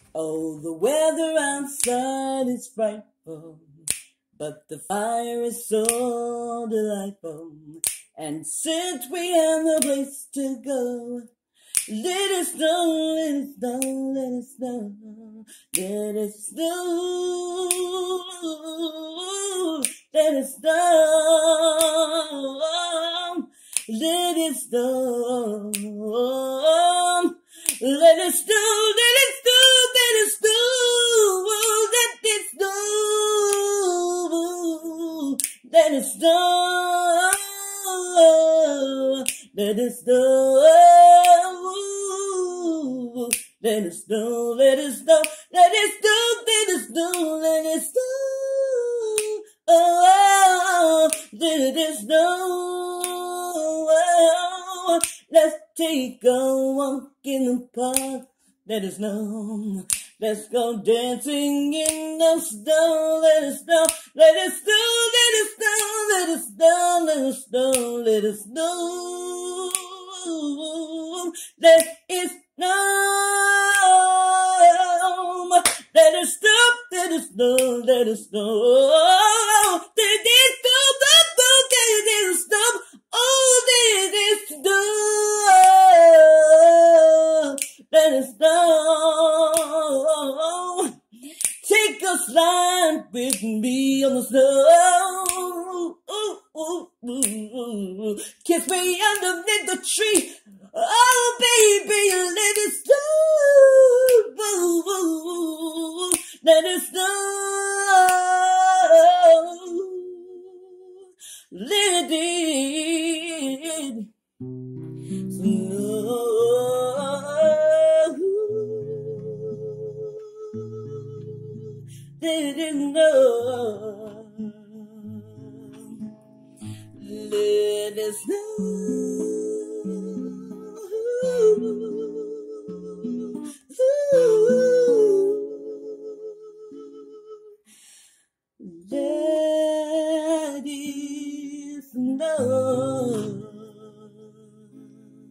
Oh, the weather outside is frightful, but the fire is so delightful. And since we have no place to go, let us know, let us know, let us know, let us know, let us know, let us know, let us know, let us know, let us know, let us know, let us know, let us know, let us know, let us know, let us know, let us know, oh, let us know. Let's take a walk in the park. Let us know. Let's go dancing in the snow. Let us know. Let us know. Let us know. Let us know. Let us know. Let us know. Let us know. Let us stop. Let us know. Let us know. Let us stop. Let us stop. Oh, let us know. Let us know. Take a slide with me on the snow. Ooh, ooh, ooh, ooh. Kiss me underneath the tree. Oh, baby, let us know. Let us know. Let it snow. Let it know. Let us know. Let it snow.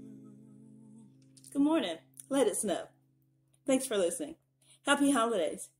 Good morning. Let it snow. Thanks for listening. Happy holidays.